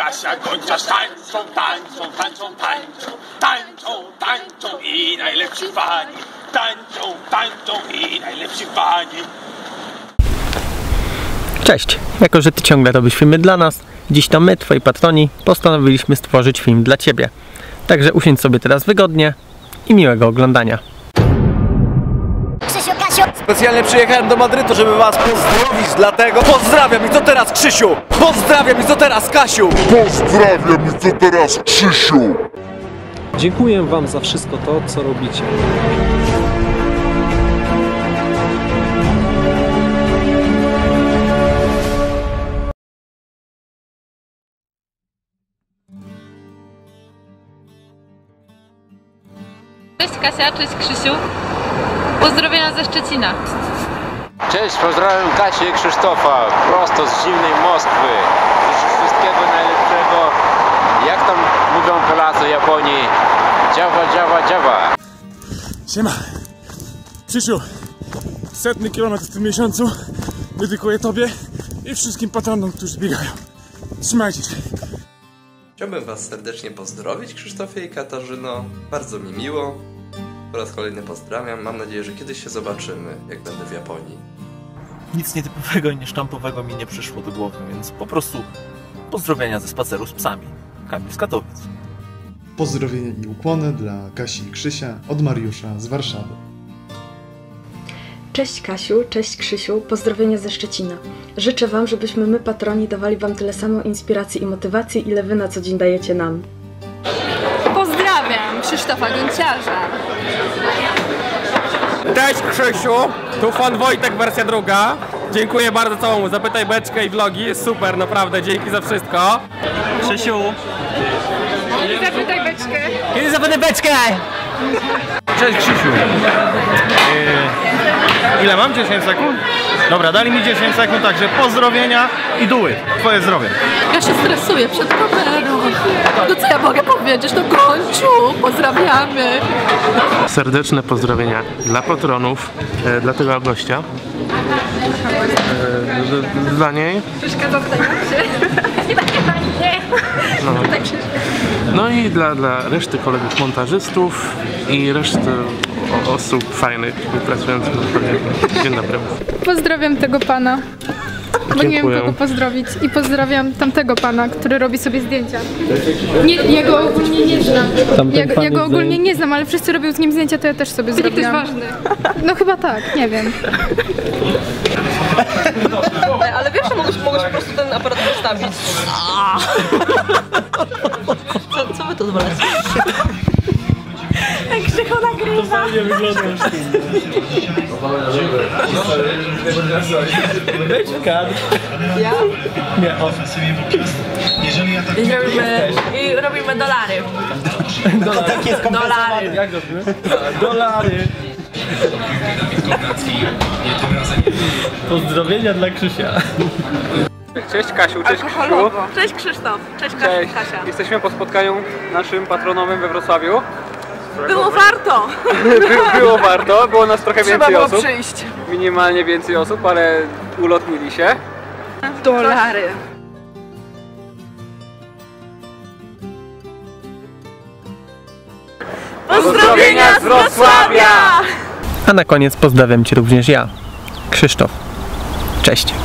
Kasia, Gonciarz tańczą, tańczą, tańczą, tańczą, tańczą, tańczą i najlepsi fani. Tańczą, tańczą i najlepsi fani. Cześć! Jako że Ty ciągle robisz filmy dla nas, dziś to my, Twoi patroni, postanowiliśmy stworzyć film dla Ciebie. Także usiądź sobie teraz wygodnie i miłego oglądania. Krzysiu, Kasiu! Specjalnie przyjechałem do Madrytu, żeby was pozdrowić, dlatego pozdrawiam i co teraz, Krzysiu? Pozdrawiam i co teraz, Kasiu? Pozdrawiam i co teraz, Krzysiu? Dziękuję wam za wszystko to, co robicie. Cześć Kasia, cześć Krzysiu. Pozdrowienia ze Szczecina. Cześć, pozdrawiam Kasię i Krzysztofa, prosto z zimnej Moskwy. Życzę wszystkiego najlepszego. Jak tam mówią Polacy Japonii? Działa, działa, działa. Siema. Krzysiu, 100 kilometr w tym miesiącu dedykuję Tobie i wszystkim patronom, którzy biegają. Trzymajcie się. Chciałbym was serdecznie pozdrowić, Krzysztofie i Katarzyno. Bardzo mi miło. Po raz kolejny pozdrawiam. Mam nadzieję, że kiedyś się zobaczymy, jak będę w Japonii. Nic nietypowego i niesztampowego mi nie przyszło do głowy, więc po prostu pozdrowienia ze spaceru z psami. Kamil z Katowic. Pozdrowienia i ukłony dla Kasi i Krzysia od Mariusza z Warszawy. Cześć Kasiu, cześć Krzysiu, pozdrowienia ze Szczecina. Życzę Wam, żebyśmy my, patroni, dawali Wam tyle samo inspiracji i motywacji, ile Wy na co dzień dajecie nam. Pozdrawiam Krzysztofa Gonciarza. Cześć Krzysiu, tu fan Wojtek, wersja druga. Dziękuję bardzo całemu, zapytaj beczkę i vlogi, jest super, naprawdę, dzięki za wszystko. Krzysiu! Kiedy zapytaj beczkę? Kiedy zapytaj beczkę? Cześć Krzysiu. Ile mam? 10 sekund? Dobra, dali mi 10 sekund, także pozdrowienia i duły. Twoje zdrowie. Ja się stresuję przed kamerą. No co ja mogę powiedzieć? No Gonciu, pozdrawiamy. Serdeczne pozdrowienia dla patronów, dla tego gościa. Dla niej. Przeszkadza w temacie. No i dla reszty kolegów montażystów i reszty osób fajnych pracujących na projekcie. Dzień dobry. Pozdrawiam tego pana, bo nie wiem kogo pozdrowić, i pozdrawiam tamtego pana, który robi sobie zdjęcia. Ja go ogólnie nie znam. Ja go ogólnie nie znam, ale wszyscy robią z nim zdjęcia, to ja też sobie zrobiłam. To jest ważny. No chyba tak, nie wiem. Ale wiesz, że mogłeś po prostu ten aparat postawić. Co wy to zwalacie? Tak Krzychu nagrywa. To fajnie wygląda już. Wejdź w kadr. Ja? Nie, o. I robimy dolary. Dolary. Jak robimy? Dolary. Pozdrowienia dla Krzysia. Cześć Kasiu, cześć Krzysiu. Cześć Krzysztof, cześć Kasia. Jesteśmy po spotkaniu naszym patronowym we Wrocławiu. Było warto! Było warto, było nas trochę więcej osób. Trzeba było przyjść. Minimalnie więcej osób, ale ulotnili się. Dolary. Pozdrowienia z Wrocławia! A na koniec pozdrawiam Cię również ja, Krzysztof. Cześć!